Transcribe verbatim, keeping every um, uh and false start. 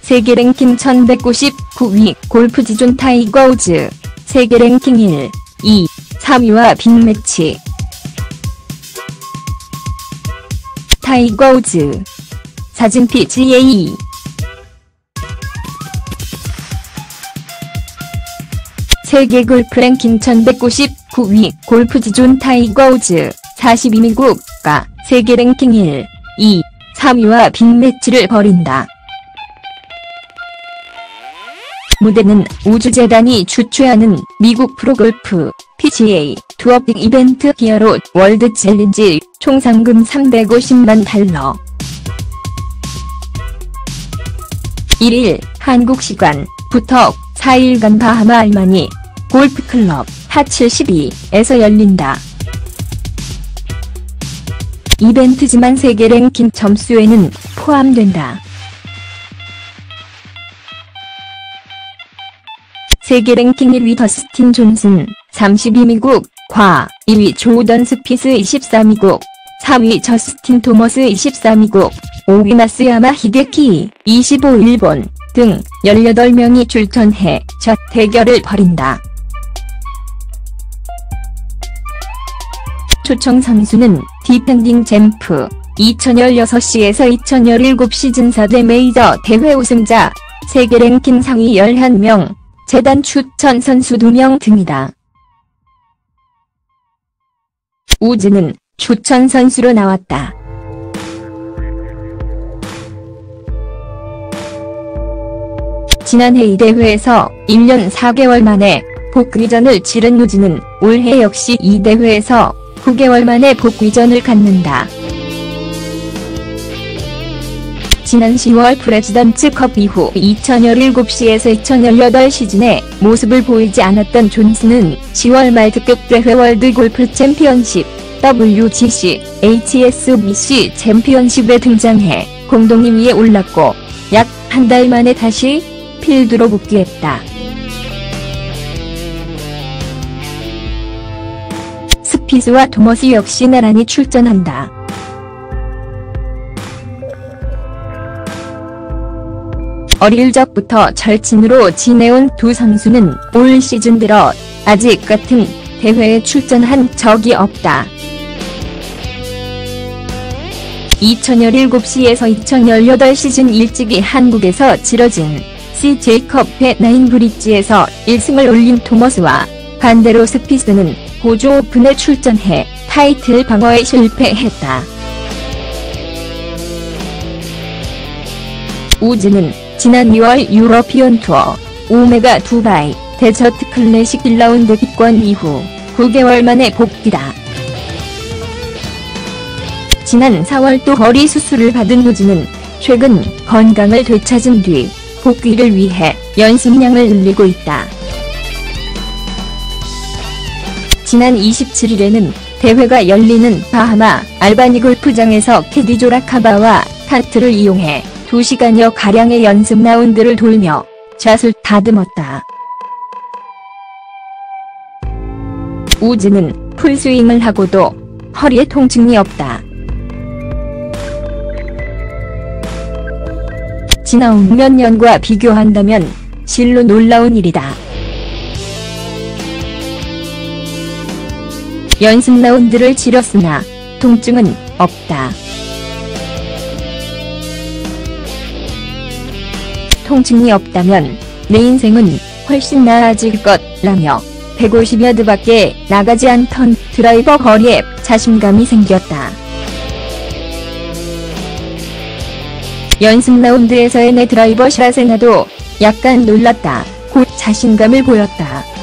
세계 랭킹 천백구십구 위 골프 지존 타이거 우즈. 세계 랭킹 일, 이, 삼 위와 빅매치. 타이거 우즈. 사진 피지에이. 세계 골프 랭킹 천백구십구 위 골프 지존 타이거 우즈. 사십이 위 국가. 세계 랭킹 일, 이, 삼 위와 빅매치를 벌인다. 무대는 우주재단이 주최하는 미국 프로골프 피지에이 투어 빅 이벤트 기어로 월드 챌린지 총 상금 삼백오십만 달러. 일 일 한국 시간부터 사 일간 바하마 알마니 골프클럽 하 칠십이에서 열린다. 이벤트지만 세계 랭킹 점수에는 포함된다. 세계 랭킹 일 위 더스틴 존슨 삼십이 미국 과, 이 위 조던 스피스 이십삼 미국, 사 위 저스틴 토머스 이십삼 미국, 오 위 마스야마 히데키 이십오 일본 등 열여덟 명이 출전해 첫 대결을 벌인다. 초청 선수는 디펜딩 챔프 이천십육 시에서 이천십칠 시즌 사 대 메이저 대회 우승자, 세계 랭킹 상위 열한 명, 재단 추천 선수 두 명 등이다. 우즈는 추천 선수로 나왔다. 지난해 이 대회에서 일 년 사 개월 만에 복귀전을 치른 우즈는 올해 역시 이 대회에서 구 개월 만에 복귀전을 갖는다. 지난 시월 프레지던츠컵 이후 이천십칠 시에서 이천십팔 시즌에 모습을 보이지 않았던 존슨은 시월 말 특급 대회 월드 골프 챔피언십 더블유지씨 에이치에스비씨 챔피언십에 등장해 공동 이 위에 올랐고 약 한 달 만에 다시 필드로 복귀했다. 스피스와 토머스 역시 나란히 출전한다. 어릴 적부터 절친으로 지내온 두 선수는 올 시즌 들어 아직 같은 대회에 출전한 적이 없다. 이천십칠 시에서 이천십팔 시즌 일찍이 한국에서 치러진 씨제이컵 베나인 브릿지에서 일 승을 올린 토머스와 반대로 스피스는 호주 오픈에 출전해 타이틀 방어에 실패했다. 우즈는 지난 이월 유러피언 투어 오메가 두바이 데저트 클래식 일 라운드 입권 이후 구 개월 만에 복귀다. 지난 사월 또 허리 수술을 받은 우즈는 최근 건강을 되찾은 뒤 복귀를 위해 연습량을 늘리고 있다. 지난 이십칠 일에는 대회가 열리는 바하마 알바니 골프장에서 캐디 조라카바와 카트를 이용해 두 시간여 가량의 연습 라운드를 돌며 샷을 다듬었다. 우즈는 풀스윙을 하고도 허리에 통증이 없다. 지난 몇 년과 비교한다면 실로 놀라운 일이다. 연습 라운드를 치렀으나 통증은 없다. 통증이 없다면 내 인생은 훨씬 나아질 것라며 백오십 야드밖에 나가지 않던 드라이버 거리에 자신감이 생겼다. 연습 라운드에서의 내 드라이버 샷에 나도 약간 놀랐다. 곧 자신감을 보였다.